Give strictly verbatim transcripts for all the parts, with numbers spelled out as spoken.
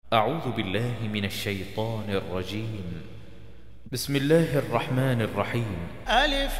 أعوذ بالله من الشيطان الرجيم. بسم الله الرحمن الرحيم. ألف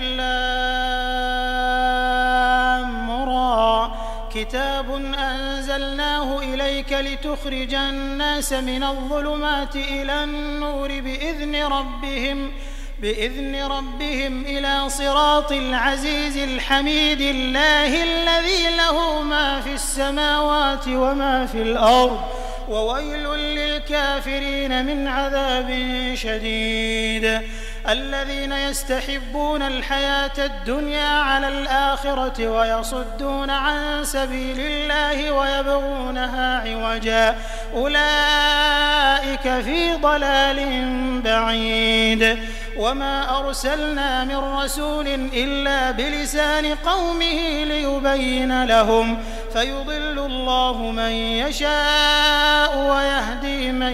لام را كتاب أنزلناه إليك لتخرج الناس من الظلمات إلى النور بإذن ربهم بإذن ربهم إلى صراط العزيز الحميد الله الذي له ما في السماوات وما في الأرض وويل للكافرين من عذاب شديد. الذين يستحبون الحياة الدنيا على الآخرة ويصدون عن سبيل الله ويبغونها عوجا أولئك في ضلال بعيد. وما أرسلنا من رسول إلا بلسان قومه ليبين لهم فيضل الله من يشاء ويهدي من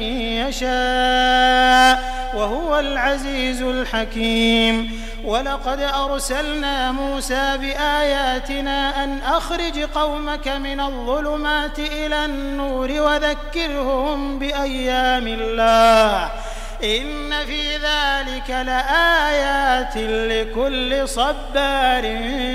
يشاء وهو العزيز الحكيم. ولقد أرسلنا موسى بآياتنا أن أخرج قومك من الظلمات إلى النور وذكرهم بأيام الله إن في ذلك لآيات لكل صبار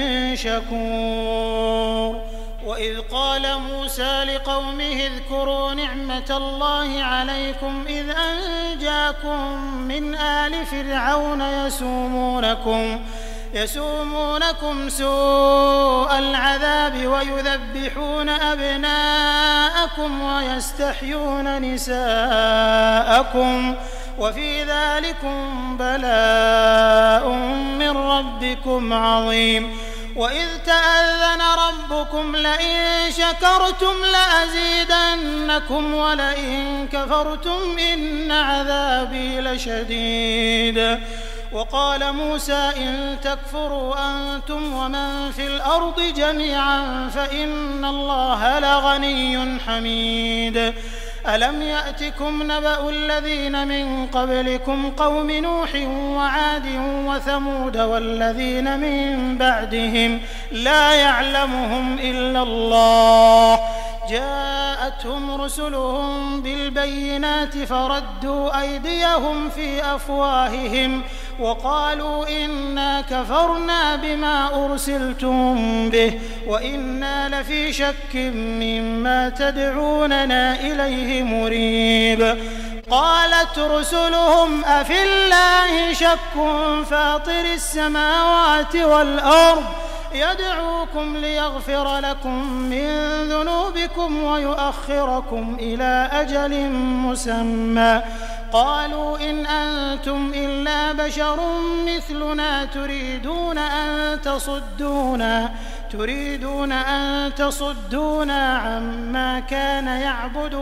شكور. وإذ قال موسى لقومه اذكروا نعمة الله عليكم إذ أنجاكم من آل فرعون يسومونكم يسومونكم سوء العذاب ويذبحون أبناءكم ويستحيون نساءكم وفي ذلكم بلاء من ربكم عظيم. وإذ تأذن ربكم لئن شكرتم لأزيدنكم ولئن كفرتم إن عذابي لشديد. وقال موسى إن تكفروا أنتم ومن في الأرض جميعا فإن الله لغني حميد. ألم يأتكم نبأ الذين من قبلكم قوم نوح وعاد وثمود والذين من بعدهم لا يعلمهم إلا الله جاءتهم رسلهم بالبينات فردوا أيديهم في أفواههم وقالوا إنا كفرنا بما أرسلتم به وإنا لفي شك مما تدعوننا إليه مريب. قالت رسلهم أفي الله شك فاطر السماوات والأرض يدعوكم ليغفر لكم من ذنوبكم ويؤخركم إلى أجل مسمى قالوا إن أنتم إلا بشر مثلنا تريدون أن تصدونا تريدون أن تصدونا عما كان يعبد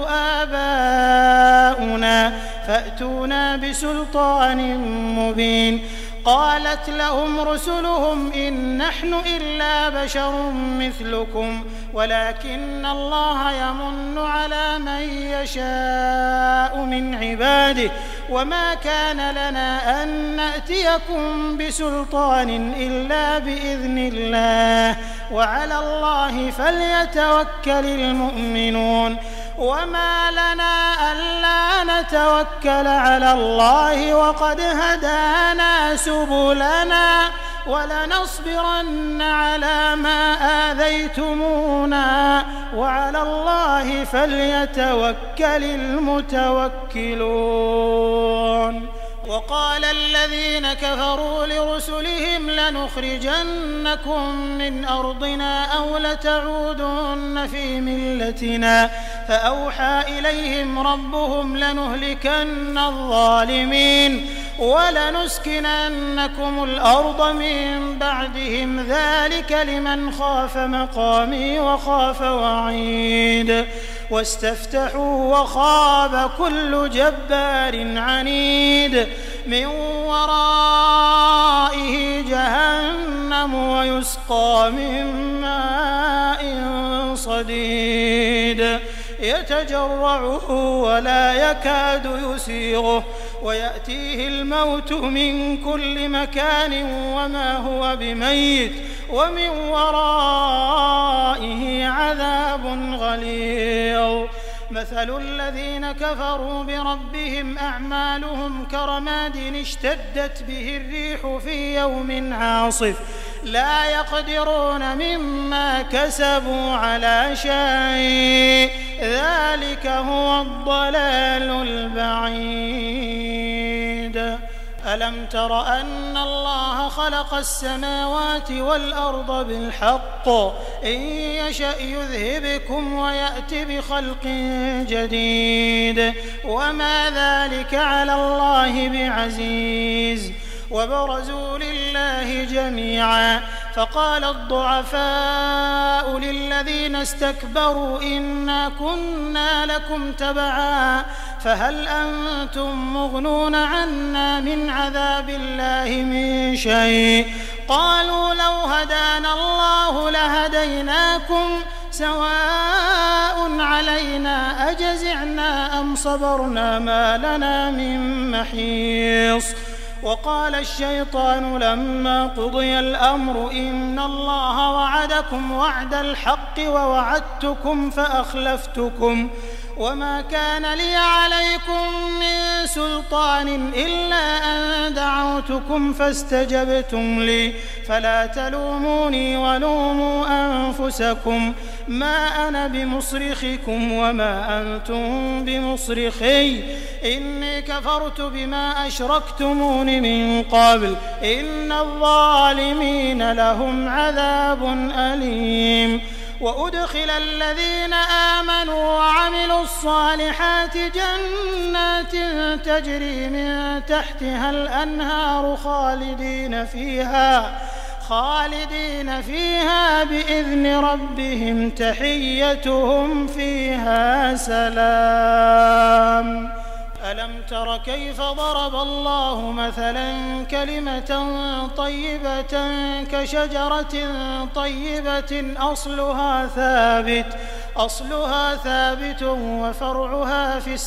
آباؤنا فأتونا بسلطان مبين. قالت لهم رسلهم إن نحن إلا بشر مثلكم ولكن الله يمن على من يشاء من عباده وما كان لنا أن نأتيكم بسلطان إلا بإذن الله وعلى الله فليتوكل المؤمنون. وما لنا ألا نتوكل على الله وقد هدانا سبلنا ولنصبرن على ما آذيتمونا وعلى الله فليتوكل المتوكلون. وقال الذين كفروا لرسلهم لنخرجنكم من أرضنا أو لتعودن في ملتنا فأوحى إليهم ربهم لنهلكن الظالمين ولنسكننكم الأرض من بعدهم ذلك لمن خاف مقامي وخاف وعيد. واستفتحوا وخاب كل جبار عنيد من ورائه جهنم ويسقى من ماء صديد يتجرعه ولا يكاد يسيغه ويأتيه الموت من كل مكان وما هو بميت ومن ورائه عذاب غليظ. مثل الذين كفروا بربهم أعمالهم كرماد اشتدت به الريح في يوم عاصف لا يقدرون مما كسبوا على شيء ذلك هو الضلال البعيد. ألم تر أن الله خلق السماوات والأرض بالحق إن يشأ يذهبكم ويأت بخلق جديد وما ذلك على الله بعزيز. وبرزوا لله جميعا فقال الضعفاء للذين استكبروا إنا كنا لكم تبعا فهل أنتم مغنون عنا من عذاب الله من شيء قالوا لو هدانا الله لهديناكم سواء علينا أجزعنا أم صبرنا ما لنا من محيص. وقال الشيطان لما قضي الأمر إن الله وعدكم وعد الحق ووعدتكم فأخلفتكم وما كان لي عليكم من سلطان إلا أن دعوتكم فاستجبتم لي فلا تلوموني ولوموا أنفسكم ما أنا بمصرخكم وما أنتم بمصرخي إني كفرت بما أشركتمون من قبل إن الظالمين لهم عذاب أليم. وأدخل الذين آمنوا وعملوا الصالحات جنات تجري من تحتها الأنهار خالدين فيها خالدين فيها بإذن ربهم تحيتهم فيها سلام. ألم تر كيف ضرب الله مثلا كلمة طيبة كشجرة طيبة أصلها ثابت أصلها ثابت وفرعها في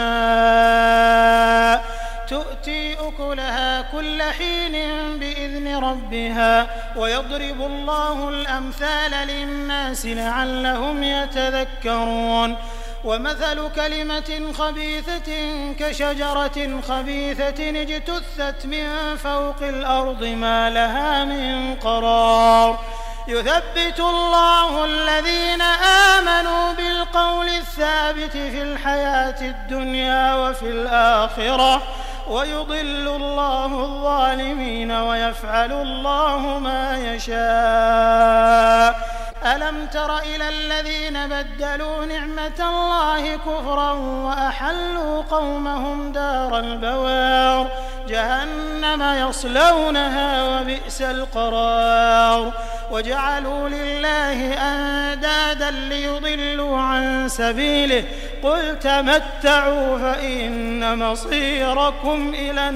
السماء تؤتي أكلها كل حين بإذن ربها ويضرب الله الأمثال للناس لعلهم يتذكرون. ومثل كلمة خبيثة كشجرة خبيثة اجتثت من فوق الأرض ما لها من قرار يثبت الله الذين آمنوا بالقول الثابت في الحياة الدنيا وفي الآخرة ويضل الله الظالمين ويفعل الله ما يشاء. ألم تر إلى الذين بدلوا نعمة الله كفرا وأحلوا قومهم دار البوار جهنم يصلونها وبئس القرار وجعلوا لله أندادا ليضلوا عن سبيله قل تمتعوا فإن مصيركم إلى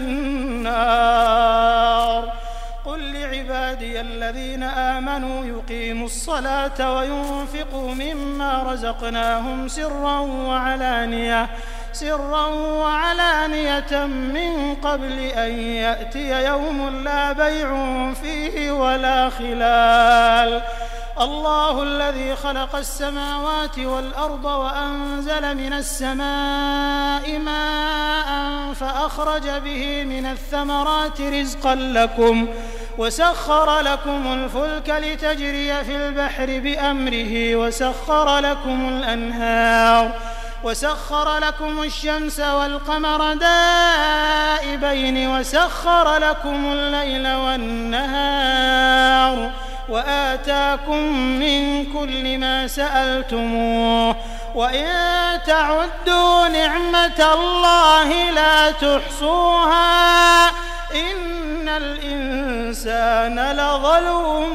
النار. قل لعبادي الذين آمنوا يقيموا الصلاة وينفقوا مما رزقناهم سرا وعلانية سرا وعلانية من قبل أن يأتي يوم لا بيع فيه ولا خلال. الله الذي خلق السماوات والأرض وأنزل من السماء ماء فأخرج به من الثمرات رزقا لكم وسخر لكم الفلك لتجري في البحر بأمره وسخر لكم الأنهار وسخر لكم الشمس والقمر دائبين وسخر لكم الليل والنهار وآتاكم من كل ما سألتموه وإن تعدوا نعمة الله لا تحصوها إن الإنسان لظلوم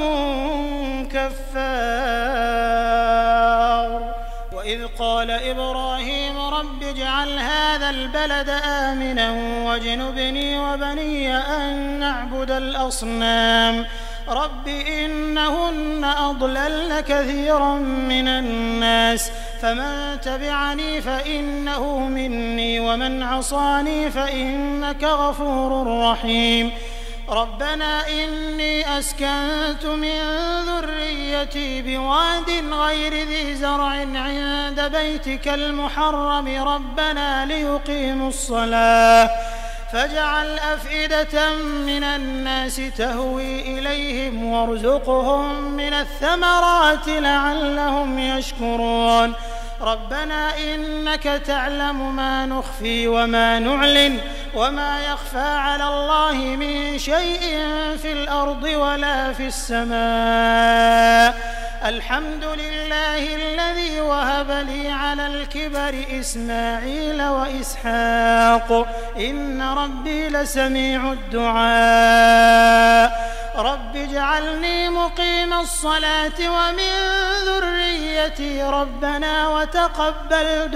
كفار. وإذ قال إبراهيم رب اجعل هذا البلد آمنا واجنبني وبني أن نعبد الأصنام رب إنهن أضللن كثيرا من الناس فمن تبعني فإنه مني ومن عصاني فإنك غفور رحيم. ربنا إني أسكنت من ذريتي بواد غير ذي زرع عند بيتك المحرم ربنا ليقيموا الصلاة فاجعل أفئدة من الناس تهوي إليهم وارزقهم من الثمرات لعلهم يشكرون ربنا إنك تعلم ما نخفي وما نعلن وما يخفى على الله من شيء في الأرض ولا في السماء الحمد لله الذي وهب لي على الكبر إسماعيل وإسحاق إن ربي لسميع الدعاء رب اجعلني مقيم الصلاة ومن ذريتي ربنا وتقبل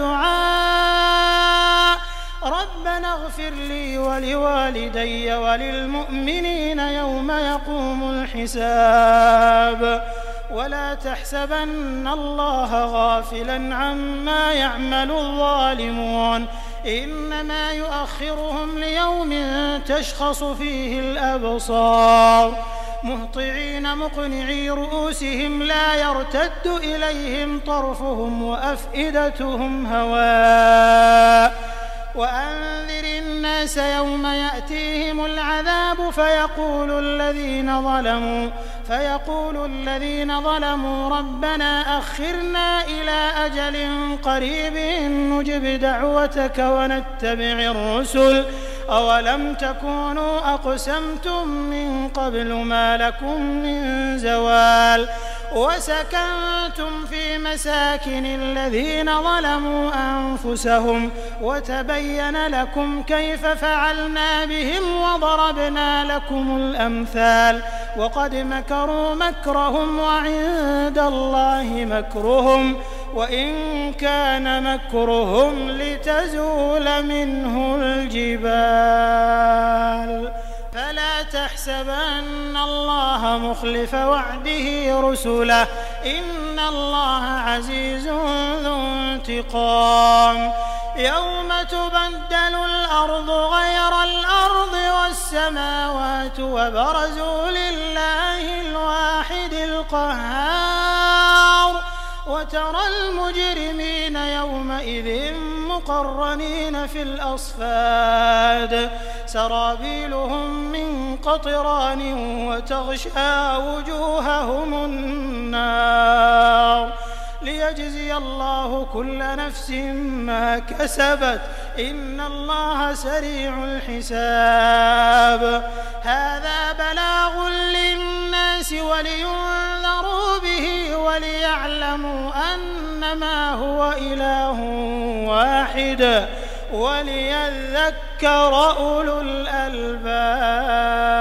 دعاء ربنا اغفر لي ولوالدي وللمؤمنين يوم يقوم الحساب ولا تحسبن الله غافلا عما يعمل الظالمون إنما يؤخرهم ليوم تشخص فيه الأبصار مهطعين مقنعي رؤوسهم لا يرتد إليهم طرفهم وأفئدتهم هواء وأنذر الناس يوم يأتيهم العذاب فيقول الذين ظلموا فيقول الذين ظلموا ربنا أخرنا إلى أجل قريب نجب دعوتك ونتبع الرسل أولم تكونوا أقسمتم من قبل ما لكم من زوال وسكنتم في مساكن الذين ظلموا أنفسهم وتبين لكم كيف فعلنا بهم وضربنا لكم الأمثال وقد مكروا مكرهم وعند الله مكرهم وإن كان مكرهم لتزول منه الجبال فلا تحسبن الله مخلف وعده رسله إن الله عزيز ذو انتقام يوم تبدل الأرض غير الأرض والسماوات وبرزوا لله الواحد القهار وترى المجرمين يومئذ مقرنين في الأصفاد سرابيلهم من قطران وتغشى وجوههم النار ليجزي الله كل نفس ما كسبت إن الله سريع الحساب هذا بلاغ للناس ولينذروا به وليعلموا أنما هو إله واحد وليذكر أولو الألباب.